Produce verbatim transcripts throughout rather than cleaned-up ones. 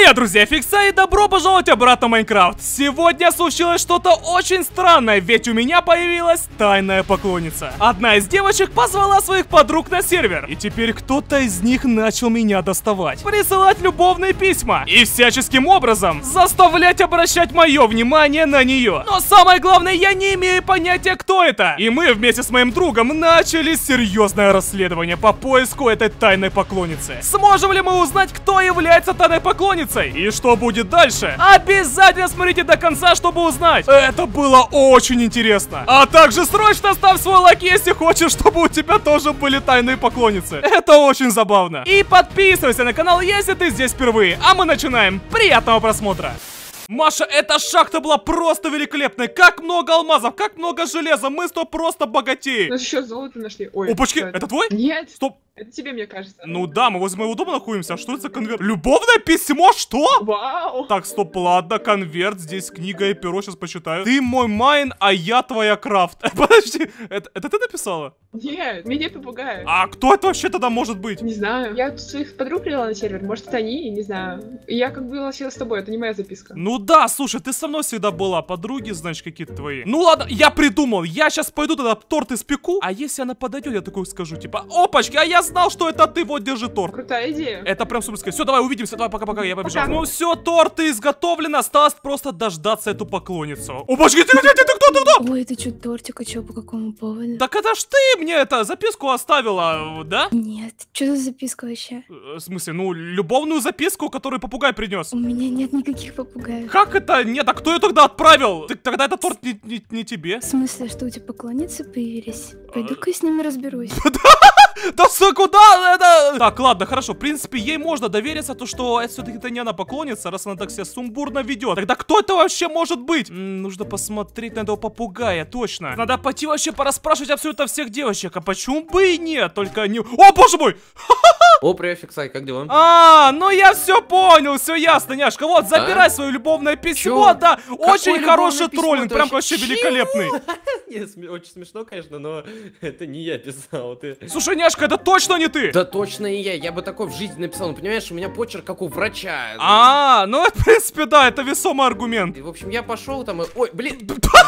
Привет, друзья, Фикса, и добро пожаловать обратно в Майнкрафт. Сегодня случилось что-то очень странное, ведь у меня появилась тайная поклонница. Одна из девочек позвала своих подруг на сервер, и теперь кто-то из них начал меня доставать, присылать любовные письма и всяческим образом заставлять обращать мое внимание на нее. Но самое главное, я не имею понятия, кто это. И мы вместе с моим другом начали серьезное расследование по поиску этой тайной поклонницы. Сможем ли мы узнать, кто является тайной поклонницей и что будет дальше? Обязательно смотрите до конца, чтобы узнать. Это было очень интересно. А также срочно ставь свой лайк, если хочешь, чтобы у тебя тоже были тайные поклонницы. Это очень забавно. И подписывайся на канал, если ты здесь впервые. А мы начинаем. Приятного просмотра. Маша, эта шахта была просто великолепной. Как много алмазов, как много железа. Мы с тобой просто богатеи. У нас еще золото нашли. Ой, опачки, это твой? Нет. Стоп. Это тебе, мне кажется. Ну да, мы возле моего дома находимся. А что это за конверт? Любовное письмо? Что? Вау. Так, стоп, ладно, конверт. Здесь книга и перо, сейчас почитаю. Ты мой майн, а я твоя крафт. Подожди, это, это ты написала? Нет, меня попугай. А кто это вообще тогда может быть? Не знаю. Я тут своих подруг привела на сервер. Может, это они, не знаю. И я как бы носила с тобой, это не моя записка. Ну да, слушай, ты со мной всегда была. Подруги, значит, какие-то твои. Ну ладно, я придумал. Я сейчас пойду тогда торт испеку. А если она подойдет, я такой скажу, типа, опачки, а я знал, что это ты. Вот, держи торт. Крутая идея. Это прям супер сказать. Все, давай увидимся. Давай, пока-пока, я побежал. Пока. Ну все, торты изготовлены. Осталось просто дождаться эту поклонницу. Опачки, ты, ты, ты, ты кто, ты кто? Ой, это что, тортик, а что, по какому поводу? Так это ж ты мне это записку оставила, да? Нет, что за записка вообще? Э, В смысле, ну, любовную записку, которую попугай принес. У меня нет никаких попугаев. Как это? Нет, а кто ее тогда отправил? Ты, тогда этот торт не, не, не тебе. В смысле, что у тебя поклонницы появились? Пойду-ка с ними разберусь. Да с- куда это? Так, ладно, хорошо. В принципе, ей можно довериться, то что это все-таки это не она поклонница, раз она так себя сумбурно ведет. Тогда кто это вообще может быть? М, нужно посмотреть на этого попугая, точно. Надо пойти вообще порасспрашивать абсолютно всех девочек. А почему бы и нет? Только не... О, боже мой! О, привет, Фиксай, как дела? А, ну я все понял, все ясно, няшка. Вот, забирай а? свое любовное письмо, Чё? да. Какое Очень хороший письмо? троллинг, Это прям вообще- вообще великолепный. Нет, сме- очень смешно, конечно, но это не я писал, ты... Слушай, няшка, это точно не ты. Да точно и я, я бы такой в жизни написал, ну понимаешь, у меня почерк как у врача. А, ну это, в принципе, да, это весомый аргумент. И, в общем, я пошел там и... Ой, блин!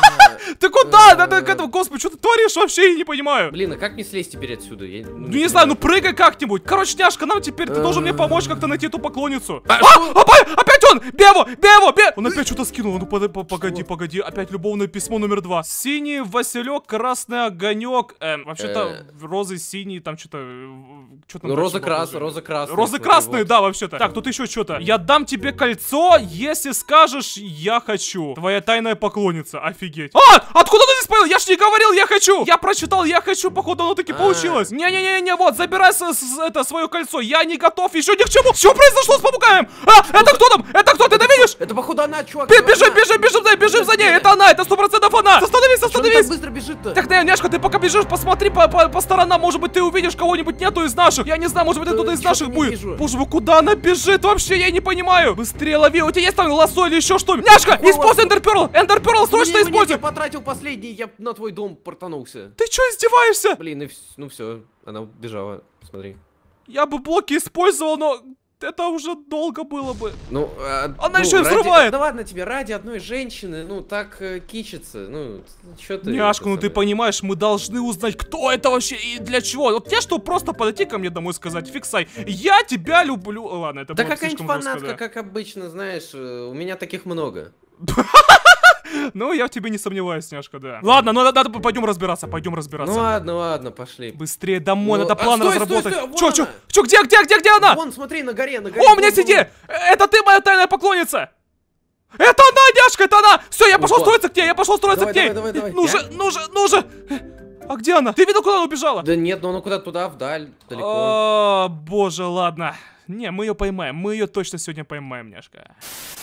Ты куда? Надо к этому, господи, что ты творишь вообще, я не понимаю. Блин, а как мне слезть теперь отсюда? Я, Ну не знаю, ну прыгай как-нибудь. Короче, няшка, нам теперь ты должен мне помочь как-то найти эту поклонницу. А, А, что? опять, опять он! Бево, Бево, Бево! Он опять что-то скинул. Ну под- по- погоди, погоди. Опять любовное письмо номер два. Синий Василек, красный огонек. Эм, вообще-то розы синие, там что-то. Что там? Ну, дальше роза было красная, тоже? роза красная. Розы смотри, красные, вот. да, вообще-то. Так, тут еще что-то. Я дам тебе кольцо, если скажешь «я хочу». Твоя тайная поклонница, офигеть. А, откуда ты здесь понял? Я ж не говорил «я хочу». Я прочитал «я хочу», походу оно таки А. получилось. Не-не-не-не, вот, забирай с- с- это свое кольцо. Я не готов еще ни к чему. Что произошло с попугаем? А, это кто там? Это кто? Ты это видишь? Это походу она, чувак. Бе- это Бежим, она. бежим, бежим, за- бежим за ней. Это она, это сто процентов она. Остановись, Чё она так остановись. быстро бежит-то? Так, да, няшка, ты пока бежишь, посмотри по, по, по сторонам, может быть, ты увидишь кого-нибудь нету из наших. Я не знаю, может быть, это Да, кто-то из чё-то наших не будет. вижу. Боже мой, куда она бежит? Вообще, я не понимаю. Быстрее лови, у тебя есть там лосо или еще что-нибудь? Няшка, Какой используй лосо? эндерперл, эндерперл, срочно Мне- мне- используй. Я потратил последний, я на твой дом портанулся. Ты что, издеваешься? Блин, и вс- ну все, она убежала, смотри. Я бы блоки использовал, но это уже долго было бы. Ну, а, Она ну, еще и ради- взрывает. Да ладно тебе, ради одной женщины, ну, так э, кичится, ну, что ты... Няшка, ну это ты самое. понимаешь, мы должны узнать, кто это вообще и для чего. Вот я что, просто подойти ко мне домой и сказать: Фиксай, я тебя люблю. Ладно, это Да было какая-нибудь слишком жестко, фанатка, да. как обычно, знаешь, э, у меня таких много. Ну, я в тебе не сомневаюсь, няшка, да. Ладно, ну надо, пойдем разбираться, пойдем разбираться. Ну ладно, ладно, пошли. Быстрее домой, Ну, надо а план стой, разработать. стой, стой, Чё, вон чё, она. чё, где, где, где, где она? Вон, смотри, на горе, на горе. О, у меня вон, вон, сиди! Это ты, моя тайная поклонница! Это она, няшка, это она! Все, я пошел Опа. строиться к ней, я пошел строиться Давай, к ней! давай, давай, давай. Ну же, Я? ну же, ну же! А где она? Ты видел, куда она убежала? вон. Да нет, ну она куда-то туда, вдаль, далеко. О, боже, ладно. Не, мы ее поймаем, мы ее точно сегодня поймаем, няшка.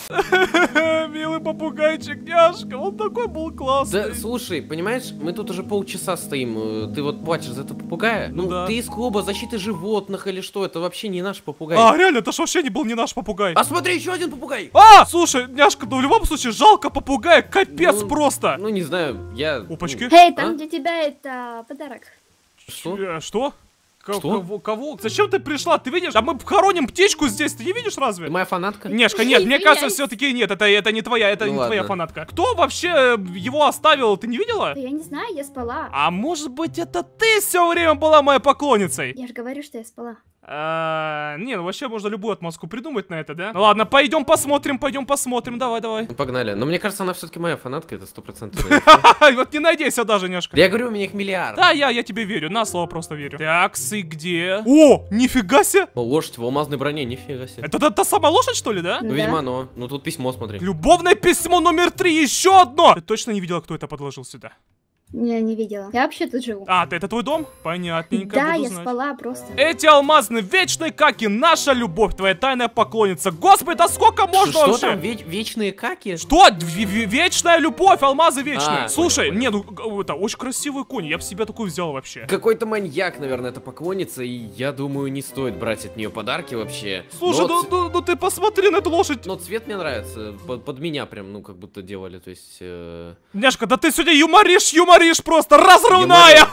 Милый попугайчик, няшка, он такой был классный. Да, слушай, понимаешь, мы тут уже полчаса стоим, э, ты вот плачешь за этого попугая. Ну Ну, да. ты из клуба защиты животных или что, это вообще не наш попугай. А, реально, это ж вообще не был не наш попугай. А смотри, еще один попугай! А, слушай, няшка, ну в любом случае, жалко попугая, капец Ну, просто. Ну, не знаю, я... Опачки. ну, Эй, там А? для тебя это подарок. что? Э, Что? К- Что? Кого, кого? Зачем ты пришла? Ты видишь? А мы хороним птичку здесь, ты не видишь разве? Ты моя фанатка? Нешка, нет, мне Извиняюсь. кажется, все-таки нет, это, это не твоя, это Ну не ладно. твоя фанатка. Кто вообще его оставил, ты не видела? Да я не знаю, я спала. А может быть, это ты все время была моей поклонницей? Я же говорю, что я спала. А, не, ну вообще можно любую отмазку придумать на это, да? Ну ладно, пойдем посмотрим, пойдем посмотрим, давай, давай. Ну, погнали. Но мне кажется, она все-таки моя фанатка, это сто процентов. Вот не надейся даже, Няшка. Я говорю, у меня их миллиард. Да, я, я тебе верю, на слово просто верю. Так, и где? О, нифига себе! О, лошадь в алмазной броне, нифига себе. Это та, та самая лошадь, что ли, да? Ну, Да. видимо, оно. Ну, тут письмо, смотри. Любовное письмо номер три, еще одно! Ты точно не видела, кто это подложил сюда? Я не видела. Я вообще тут живу. А, ты, это твой дом? Понятненько, Да, буду я знать. спала просто. Эти алмазные вечные, как и наша любовь, твоя тайная поклонница. Господи, да сколько можно Что вообще? там, ве- вечные каки? Что? В- в- вечная любовь, алмазы вечные. А, Слушай, понял, не, ну г- это очень красивый конь, я бы себе такую взял вообще. Какой-то маньяк, наверное, это поклонница, и я думаю, не стоит брать от нее подарки вообще. Слушай, Но ну, ц- ну, ну ты посмотри на эту лошадь. Но цвет мне нравится, под, под меня прям, ну, как будто делали, то есть... э, Няшка, да ты сегодня юморишь, юморишь просто, разрывная. Юморю.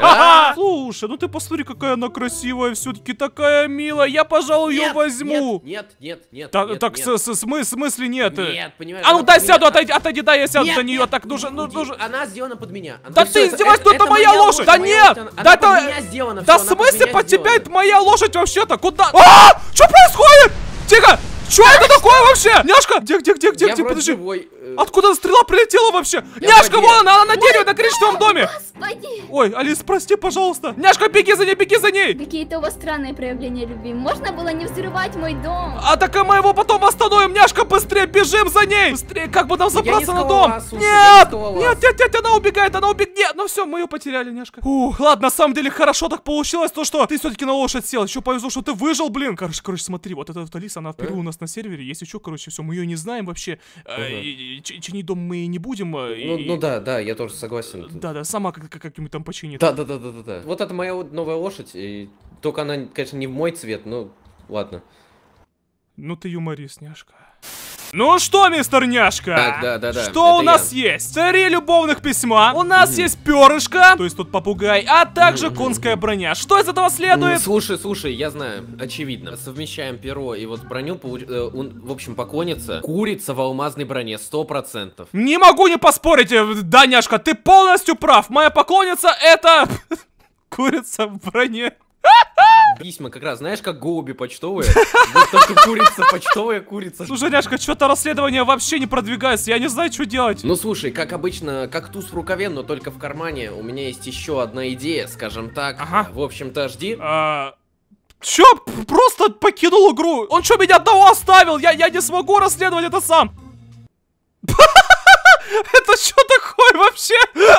А? Слушай, ну ты посмотри, какая она красивая, все-таки такая милая. Я, пожалуй, ее Нет, возьму. Нет, нет, нет, Так, нет, так нет. с, с, смы- смысле нет? Нет, понимаешь? А ну она дай под сяду, меня- отойди, отойди, дай я сяду Нет, за нее, нет, так нужно, ну, уйди. нужно. Она сделана под меня. Она- Да всё, ты издеваешься, ну это моя лошадь! Да моя нет! лошадь, она Да под это- меня сделана, Да в всё, она под смысле меня под тебя? сделана. Это моя лошадь вообще-то? Куда? А! Что происходит? Тихо! Что это такое вообще? Няшка! Где, где, где, где, Я где? вроде Подожди. живой, э, Откуда стрела прилетела вообще? Я Няшка, в воде. вон она, она на дереве, на коричневом доме. Господи! Ой, Алис, прости, пожалуйста. Няшка, беги за ней, беги за ней. Какие-то у вас странные проявления любви. Можно было не взрывать мой дом? А так и мы его потом остановим. Няшка, быстрее, бежим за ней. Быстрее, как бы нам Я не забраться на скалолаз, дом. слушай, я не Нет, скалолаз. нет, нет, нет, она убегает, она убегает. Нет, ну все, мы ее потеряли, Няшка. Ух, ладно, на самом деле хорошо так получилось, то что ты все-таки на лошадь сел. Еще повезло, что ты выжил, блин. Короче, короче, смотри, вот эта вот Алиса, она впервые у нас на сервере. Если что, короче, все, мы ее не знаем вообще. Ага. Э, и- и чи- Чинить дом мы не будем. э, Ну, и- ну да, да, я тоже согласен. Да, да, сама как- как- как-нибудь там починит. Да, да, да, да, да, да. Вот это моя вот новая лошадь, и только она, конечно, не в мой цвет, но ладно. Ну ты юморист, Няшка. Ну что, мистер Няшка? Так, да, да, да, Что это у нас есть? Три любовных письма. У нас есть перышко, то есть тут попугай, а также конская броня. Что из этого М, следует? Слушай, слушай, я знаю, очевидно. Совмещаем перо и вот броню, получ- э, он, в общем, поклонница. Курица в алмазной броне, сто процентов. Не могу не поспорить, э, да, Няшка, ты полностью прав. Моя поклонница это курица в броне. Письма как раз, знаешь, как голуби почтовые. Вот только курица, почтовая курица. Слушай, Няшка, что-то расследование вообще не продвигается, я не знаю, что делать. Ну слушай, как обычно, как туз в рукаве, но только в кармане. У меня есть еще одна идея, скажем так. Ага. В общем-то, жди. А, Чё? П- Просто покинул игру? Он что, меня одного оставил? Я, я не смогу расследовать это сам. Это что такое вообще?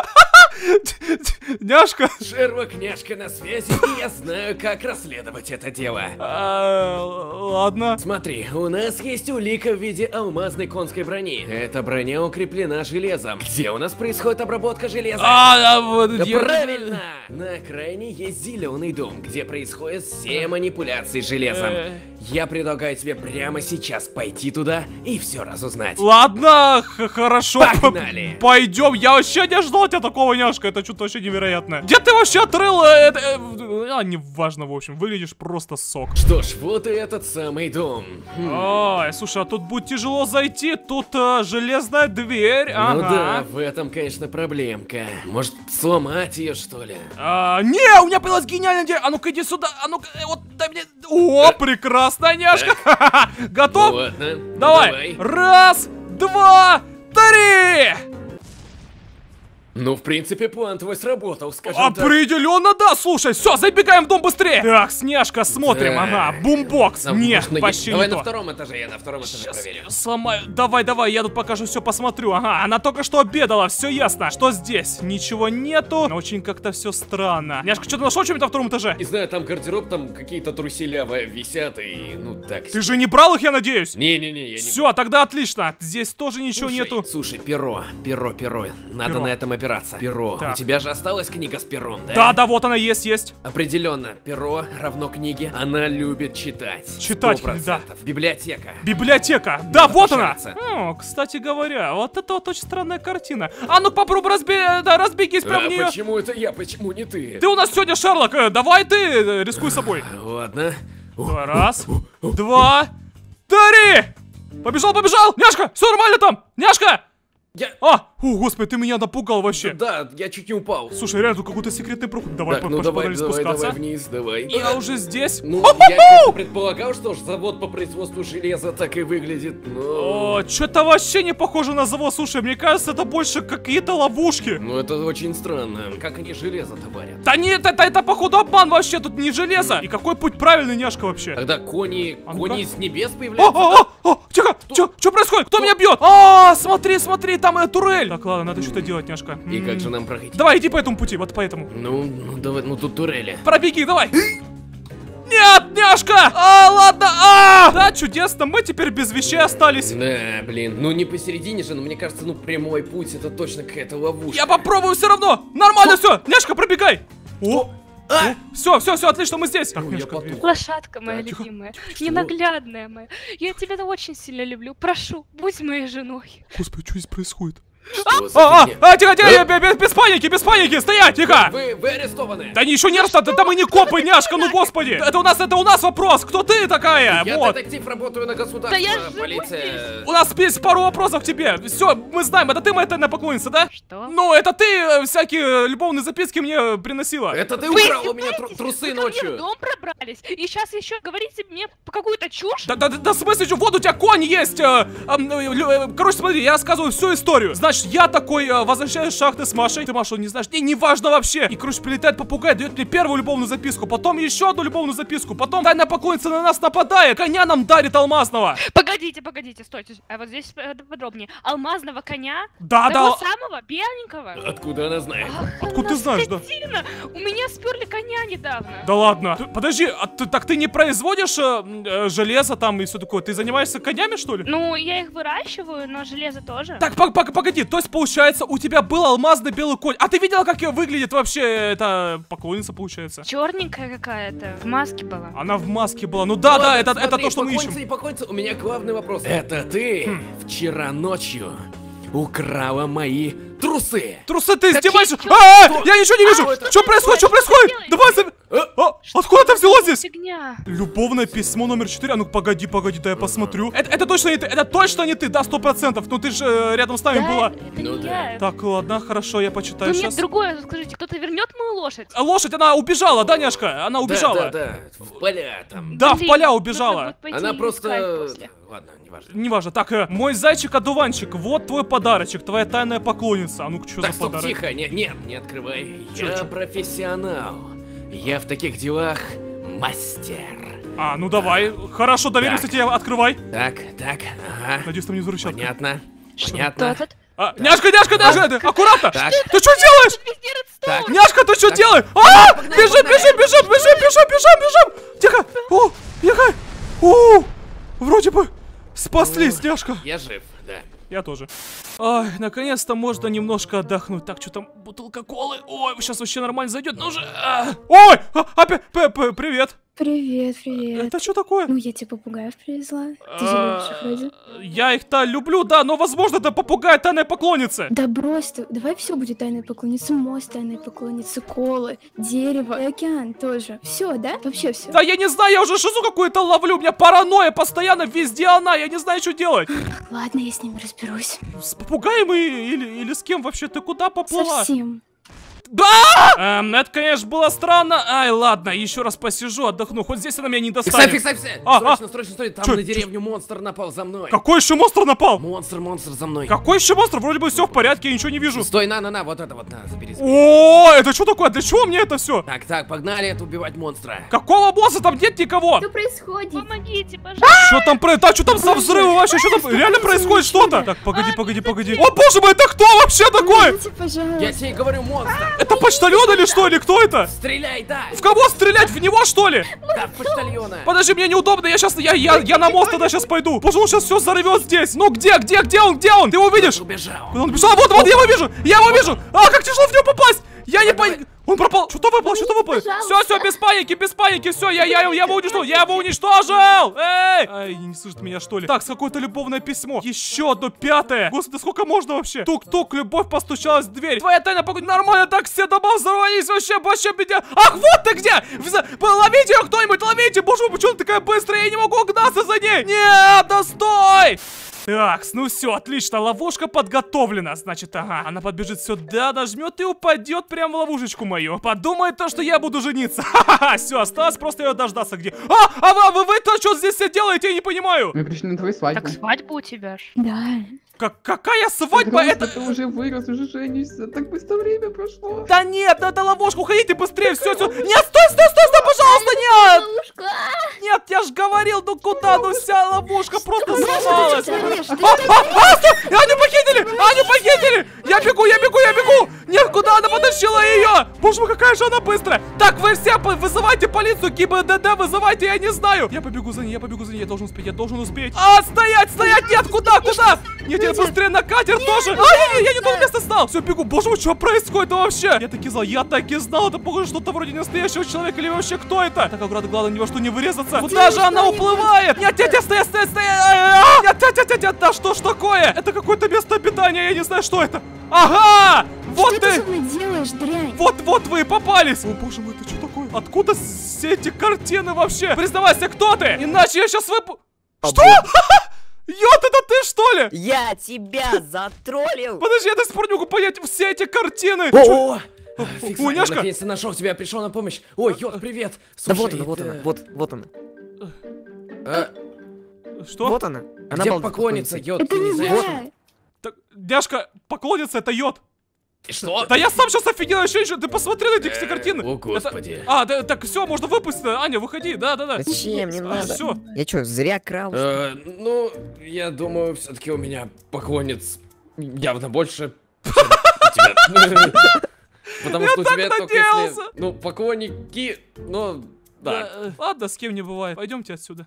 Няшка. Шерлок, Няшка на связи, и я знаю, как расследовать это дело. А, Ладно. Смотри, у нас есть улика в виде алмазной конской брони. Эта броня укреплена железом. Где у нас происходит обработка железа? А, а, вот Да я- правильно! На окраине есть зеленый дом, где происходят все манипуляции с железом. Э. Я предлагаю тебе прямо сейчас пойти туда и все разузнать. Ладно, х- хорошо. Погнали. Пойдем. Я вообще не ждал от тебя такого, Няшка. Это что-то вообще невероятное. Где ты вообще отрыл? э, это, э, А, неважно, в общем. Выглядишь просто сок. Что ж, вот и этот самый дом. Хм. Ой, слушай, а тут будет тяжело зайти. Тут э, железная дверь. Ну да, Ага. в этом, конечно, проблемка. Может, сломать ее, что ли? А, не, у меня появилась гениальная идея. А ну-ка иди сюда. А ну-ка, э, вот дай мне. О, прекрасно, Няшка. Готов? Ну ладно. ну Давай. Раз, два, три. Ну, в принципе, план твой сработал, скажем так. Определенно, да. Слушай, все, забегаем в дом быстрее. Так, Сняшка, смотрим. Так. Ага, бумбокс. Там Нет, можно- вообще Давай не на то. втором этаже, я на втором этаже Сейчас проверю. сломаю. Давай, давай, я тут покажу, все посмотрю. Ага, она только что обедала, все ясно. Что здесь? Ничего нету. Но очень как-то все странно. Няшка, что ты нашел чем-то на втором этаже? Не знаю, там гардероб, там какие-то труселя висят и, ну, так. Ты же не брал их, я надеюсь? Не-не-не, я не... Все, тогда отлично. Здесь тоже ничего Слушай, нету. Слушай, перо, перо, перо. Надо Перо. на этом оперативно разбираться. Перо, Так. у тебя же осталась книга с пером, да? Да, да, вот она есть, есть. Определенно, перо равно книге. Она любит читать. Читать, сто процентов. Библиотека. Библиотека. Да, вот она. пошарится. О, кстати говоря, вот это вот очень странная картина. А ну попробуй разби... да, разбегись прям А в нее. почему это я, почему не ты? Ты у нас сегодня Шерлок, э, давай ты э, рискуй собой. Ладно. Давай, раз, два, три. Побежал, побежал. Няшка, все нормально там. Няшка. Я... А, о, господи, ты меня напугал вообще. Да, я чуть не упал. Слушай, реально тут какой-то секретный проход. Давай, Так, по- ну по- давай, погнали давай, спускаться. давай вниз, давай. Я уже здесь. Ну, я как-то предполагал, что ж завод по производству железа так и выглядит, но... О, что-то вообще не похоже на завод. Слушай, мне кажется, это больше какие-то ловушки. Ну, это очень странно. Как они железо-то варят? Да нет, это, это походу обман вообще, тут не железо. И какой путь правильный, Няшка, вообще? Тогда кони, А ну-ка. кони с небес О, появляются? о, о, о, тихо, что происходит? Кто меня бьет? А, смотри, смотри, там э, турель. Так, ладно, надо что-то делать, Няшка. И М. как же нам пройти? Давай, иди по этому пути, вот по этому. Ну, ну давай, ну тут турели. Пробеги, давай. Нет, Няшка! А, ладно, а! Да, чудесно, мы теперь без вещей остались. Да, блин, ну не посередине же, но мне кажется, ну прямой путь это точно какая-то ловушка. Я попробую все равно. Нормально все. Няшка, пробегай. О, А! все, все, все, отлично, мы здесь. Так, Ой, я Няшка, потух. дверь. Лошадка моя Да, тихо. любимая, Что? ненаглядная моя. Я тебя очень сильно люблю. Прошу, будь моей женой. Господи, что здесь происходит? Что за А, а, фигня? а, тихо, тихо, Э? без, без- без паники, без паники, стоять, тихо! Вы, вы арестованы. Да не, еще не раз, да, да мы не копы, Няшка, ну господи! Это у нас, это у нас вопрос, кто ты такая? Я Вот. детектив, работаю на государство, Да я живу полиция. У нас есть пару вопросов к тебе. Все, мы знаем, это ты моя тайная поклонница, да? Что? Ну, это ты э, всякие любовные записки мне приносила. Это ты Вы украл у меня тру- издеваетесь? трусы Вы ко мне ночью. в дом пробрались, и сейчас еще говорите мне какую-то чушь? Да, да, да, да, в смысле, что? Вот у тебя конь есть! э, э, э, лю- э, короче, смотри, я рассказываю всю историю. Значит, я такой э, возвращаюсь с шахты с Машей. Ты Машу не знаешь? Не, не важно вообще. И, короче, прилетает попугай, дает мне первую любовную записку, потом еще одну любовную записку, потом тайная поклонница на нас нападает, коня нам дарит алмазного. Погодите, погодите, стойте. А вот здесь э, подробнее. Алмазного коня? Да, Того да. самого, беленького? Откуда она знает? Ах, Откуда она ты знаешь, да? скотина! У меня сперли коня недавно. Да ладно. Ты- подожди, а ты, так ты не производишь э, м, э, железо там и все такое? Ты занимаешься конями, что ли? Ну, я их выращиваю, но железо тоже. Так, пог- пог- погоди, то есть получается, у тебя был алмазный белый конь. А ты видела, как выглядит вообще эта поклонница, получается? Черненькая какая-то, в маске была. Она в маске была. Ну да, да, Ладно, это, это смотри, то, что мы покойница ищем. и покойница, у меня главный вопрос. Это ты Хм. вчера ночью украла мои трусы? Трусы, ты Какие издеваешься? чё- А, Что? я ничего не вижу! А, это Что что происходит? Что такое? происходит? Что Давай, зав- А, откуда ты взяла здесь? Фигня. Любовное письмо номер четыре. А ну погоди, погоди, да я посмотрю. Это, это точно не ты, это точно не ты, да, сто процентов. Ну ты же э, рядом с нами Да, была. это Ну не да. я. Так, ладно, хорошо, я Ну почитаю нет, сейчас. другое, скажите, кто-то вернет мою лошадь? Лошадь, она убежала, да, Няшка? Она убежала. Да, да, да, в поля там. Да, в Блин, поля нужно убежала. будет пойти Она искать просто... после. Ладно, неважно. Неважно. Так, э, мой зайчик-одуванчик, вот твой подарочек, твоя тайная поклонница. А ну-ка, что Так, за стоп, подарок? тихо, нет, нет, не открывай. Чё, Я чё? профессионал. Я в таких делах мастер. А, ну давай. Хорошо, доверимся Так. тебе, открывай. Так, так, ага. Надеюсь, там не зарычат. Понятно, Кто понятно. тут? А, Няшка, Няшка, Няшка, ты аккуратно! Так, Ты что делаешь? Везде так. Няшка, ты что Так. делаешь? А! погнали, Бежим, погнали. бежим, бежим, бежим, бежим, бежим, бежим! Тихо! О, тихо! О, вроде бы спаслись, Няшка. Я жив, да. Я тоже. Ай, наконец-то можно немножко отдохнуть. Так, что там, бутылка колы? Ой, сейчас вообще нормально зайдет. Ну же. а. Ой, а, опять, п- п- привет. Привет, привет. Это что такое? Ну, я тебе попугаев привезла. Ты же А, любишь их вроде. Я их-то люблю, да, но возможно это попугай тайной поклонницы. Да брось ты, давай все будет тайной поклонницы, мост тайной поклонницы, колы, дерево, и океан тоже. Все, да? Вообще все. Да я не знаю, я уже шизу какую-то ловлю, у меня паранойя постоянно, везде она, я не знаю, что делать. Ладно, я с ним разберусь. С попугаем и, или, или с кем вообще? Ты куда поплыла? Совсем. Да! Эм, это, конечно, было странно. Ай, ладно, еще раз посижу, отдохну. Хоть здесь она меня не Фиксай, достанет. фиксай, фиксай! А, Срочно, срочно, срочно! Там Чё, на чё? деревню монстр напал за мной! Какой еще монстр напал? Монстр, монстр за мной! Какой еще монстр? Вроде бы все в порядке, я ничего не вижу. Стой, на, на, на, вот это вот, на, забери. забери. О, это что такое? Для чего мне это все? Так, так, погнали это убивать монстра. Какого босса? Там нет никого. Что происходит? Помогите, пожалуйста. Что там про... Да, что там со взрывом вообще? Что там реально происходит что-то? Так, погоди, погоди, погоди. О, боже мой, это кто вообще такой? Помогите, пожалуйста. Я тебе говорю, монстр! Это почтальон или что? Или кто это? Стреляй, да! В кого стрелять? В него, что ли? Да, в почтальона! Подожди, мне неудобно, я сейчас, я, я, я на мост тогда сейчас пойду. Боже, он сейчас все взорвет здесь. Ну где, где, где он, где он? Ты его видишь? Убежал. Куда он бежал? Вот, вот, я его вижу, я его вижу. А, как тяжело в него попасть. Я не понял. Он пропал. Что-то выпало, что-то выпало. Все, все, без паники, без паники. Все, я, я, я его уничтожил. Я его уничтожил. Эй! Ай, не слышит меня, что ли? Так, какое-то любовное письмо. Еще одно, пятое. Господи, сколько можно вообще? Тук-тук, любовь постучалась в дверь. Твоя тайна погода. Нормально, так все дома взорвались. Вообще, вообще, меня. Ах, вот ты где! Ловите ее кто-нибудь, ловите. Боже мой, почему ты такая быстрая? Я не могу угнаться за ней. Нет, да стой! Так, ну все, отлично, ловушка подготовлена. Значит, ага, она подбежит сюда, нажмет и упадет прямо в ловушечку мою. Подумает то, что я буду жениться. Ха-ха-ха, все, осталось просто ее дождаться где. А, а вы, вы, вы то, что здесь все делаете, я не понимаю. Мы пришли на твою свадьбу. Так свадьба у тебя ж. Да. Как, какая свадьба? Это... Ты уже вырос, уже женишься. Так быстро время прошло. Да нет, надо ловушку, уходите быстрее, все, все. Нет, стой, стой, стой, стой, пожалуйста, нет. Ловушка. Нет, я ж говорил, ну куда, ну вся ловушка просто сломалась. Ты что, ты А, а, а, стой! Аню похитили! Аню похитили! Я бегу, я бегу, я бегу! Нет, куда она потащила ее? Боже мой, какая же она быстрая! Так, вы все вызывайте полицию, ГИБДД вызывайте, я не знаю! Я побегу за ней, я побегу за ней, я должен успеть, я должен успеть! А, стоять, стоять! Нет, куда, куда? Нет, нет, быстрее на катер тоже! А, я, я, я не то место стал! Все, бегу, боже мой, что происходит вообще? Я таки знал, я таки знал, это похоже что-то вроде настоящего человека или вообще кто это? Так, аккуратно, главное, ни во что не вырезаться! Куда же она уплывает? Нет, нет, нет, стоять, стоять, стоять! Нет, нет, нет, нет, да что ж такое? Это какое-то место обитания, я не знаю, что это. Ага! Вот Что ты! ты со мной делаешь, дрянь? Вот, вот вы и попались! О, боже мой, это что такое? Откуда все эти картины вообще? Признавайся, кто ты? Иначе я сейчас выпу... Что? Йод, это ты, что ли? Я тебя затроллил! Подожди, я до сих пор не могу понять все эти картины. О, Фикс, я Уняшка? наконец-то нашел тебя, пришел на помощь. Ой, Йод, привет. Да Слушай, вот она, вот это- она, вот, вот она. А, Что? Вот она. Она Где балдит поклонница, поклонница. Йод, Это ты не не знаешь? я. Так, Дяшка, поклонница, это йод. Что? Да я сам сейчас офигел, еще еще. Ты посмотри на эти все картины. О, Это- господи. А, да, так все, можно выпустить. Аня, выходи, да, да, да. Зачем? Не надо. Все. Я что, зря крал? Э, ну, я думаю, все-таки у меня поклонниц явно больше, чем у тебя. Потому Я что у так тебя только надеялся. если... Ну, поклонники, ну, да. Ладно, с кем не бывает. Пойдемте отсюда.